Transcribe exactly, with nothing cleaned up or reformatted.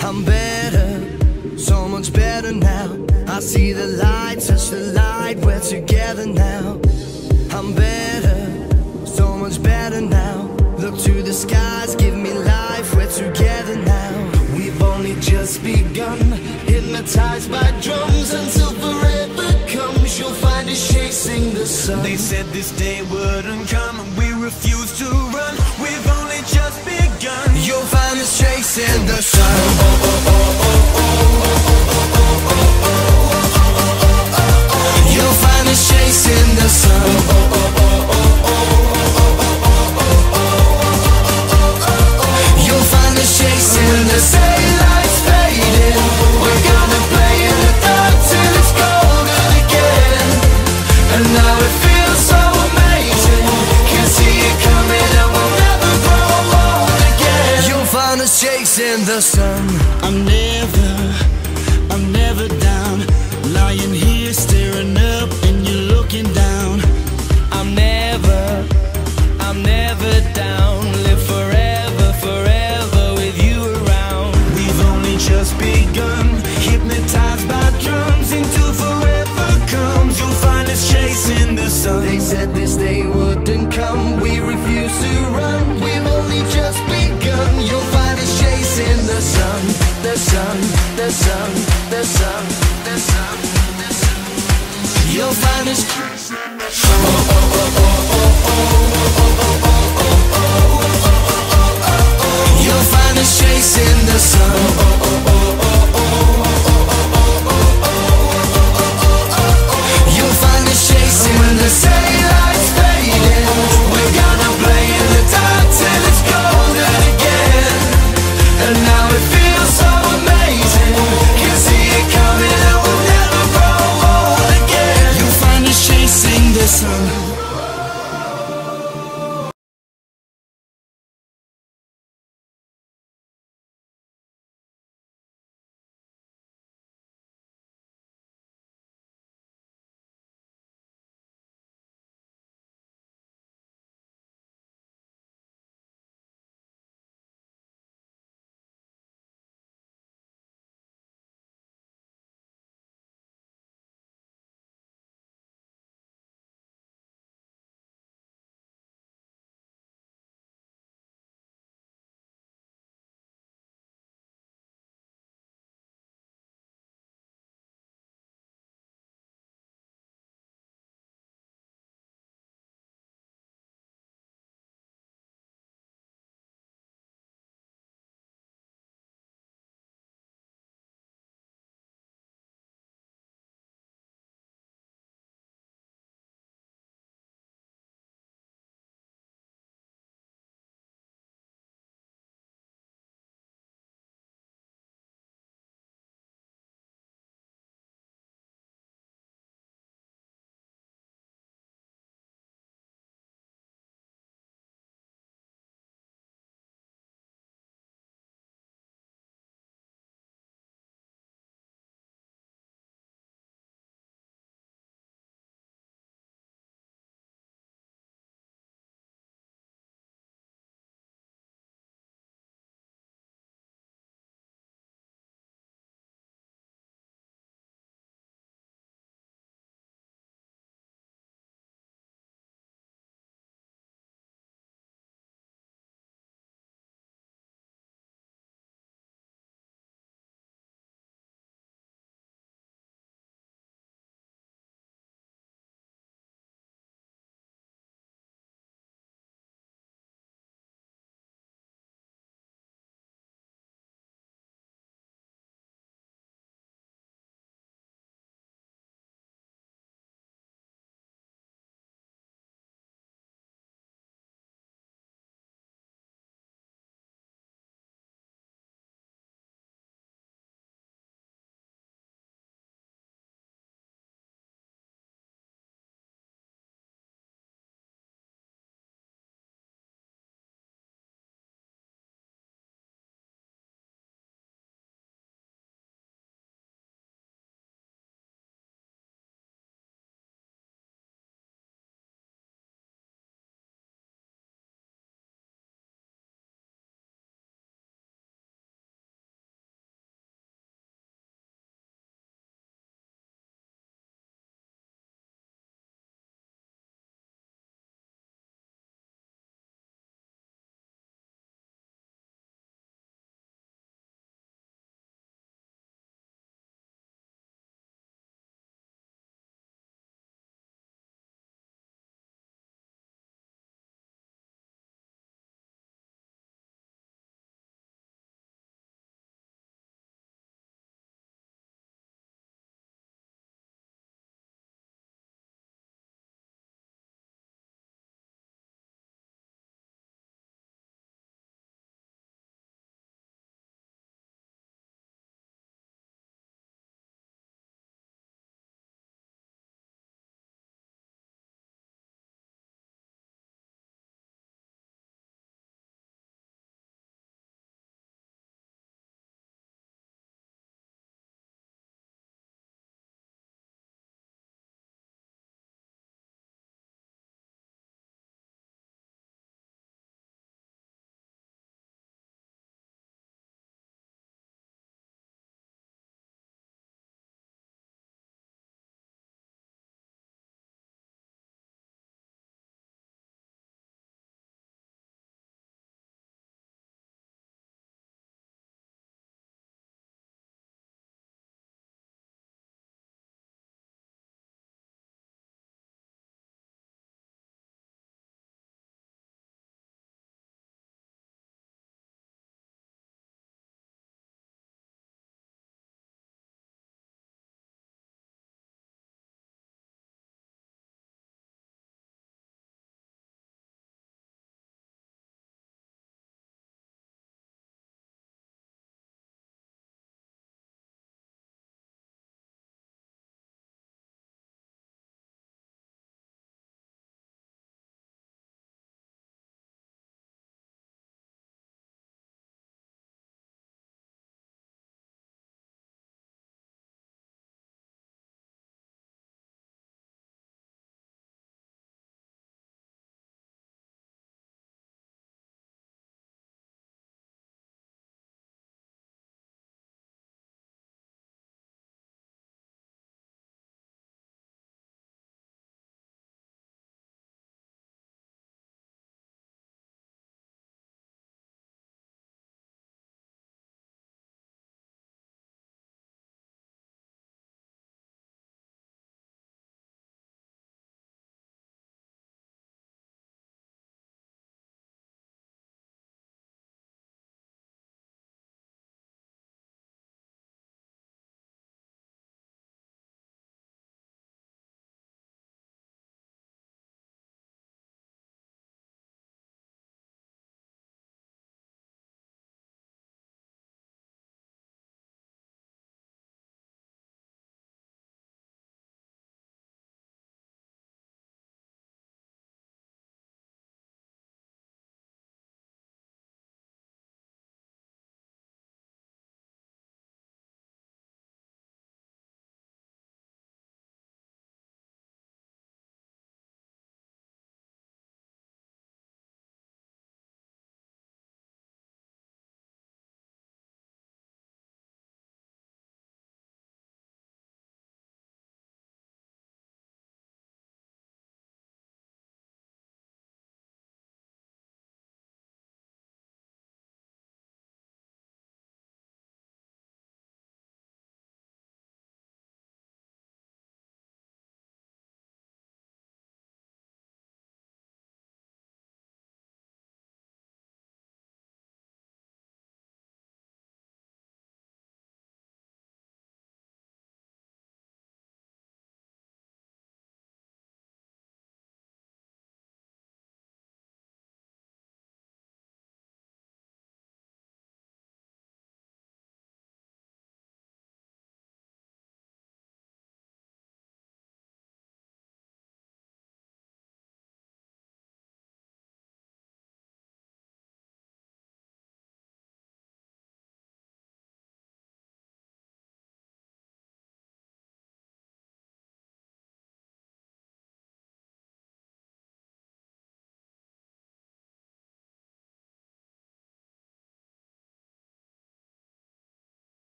I'm better, so much better now. I see the light, touch the light, we're together now. I'm better, so much better now. Look to the skies, give me life, we're together now. We've only just begun, hypnotized by drums until forever comes. You'll find us chasing the sun. They said this day wouldn't come and we refuse to run. We've only just begun. You'll find us chasing the sun. You'll find us chasing the sun. You'll find us chasing the sun. Daylight's fading, we're gonna play in the dark till it's golden again. And now it feels so amazing, can see it coming and we'll never grow old again. You'll find us chasing the sun. I'm never, I'm never down. Lying here staring up and you're looking down. I'm never, I'm never down. Live forever, forever with you around. We've only just begun, hypnotized by drums until forever comes. You'll find us chasing the sun. They said this day wouldn't come, we refuse to run. We've only just begun. You'll find us chasing the sun, the sun, the sun, the sun, the sun, the sun. You'll find us chasing the sun. You'll find us chasing the sun.